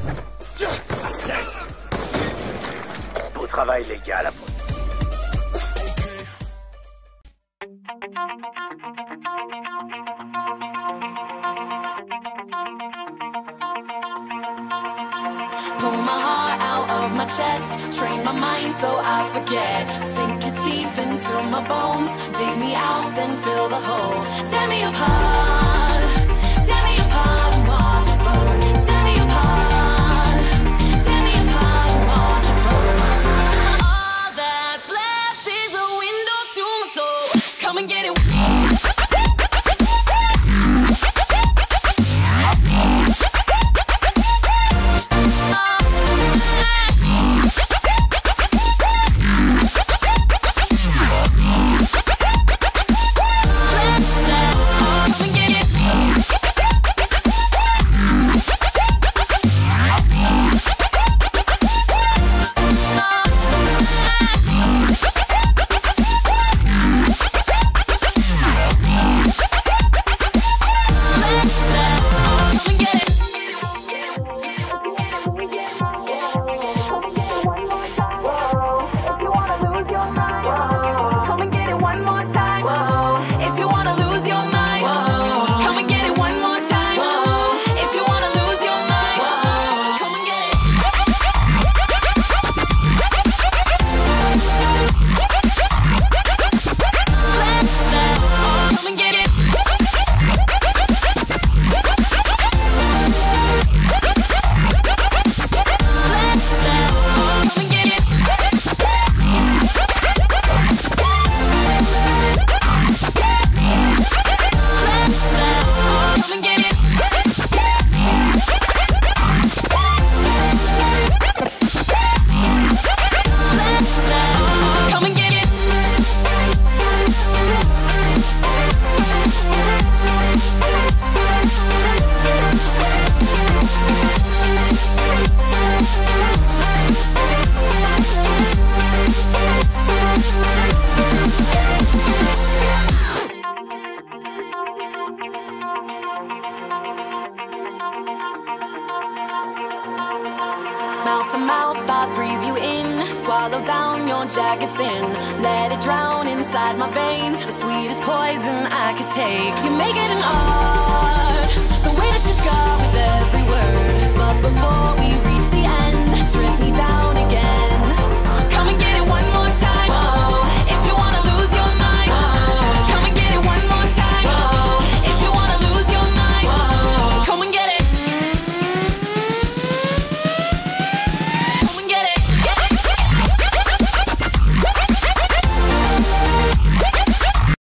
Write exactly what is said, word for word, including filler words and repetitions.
Beau travail, les gars, la Pull my heart out of my chest, train my mind so I forget. Sink your teeth into my bones, dig me out, then fill the hole. Tear me apart, tear me apart and watch it burn. Tear me apart, tear me apart and watch it burn. All that's left is a window to my soul. Come and get it. Mouth to mouth, I breathe you in. Swallow down your jagged sin. Let it drown inside my veins. The sweetest poison I could take. You make it an art. The way that you scar with every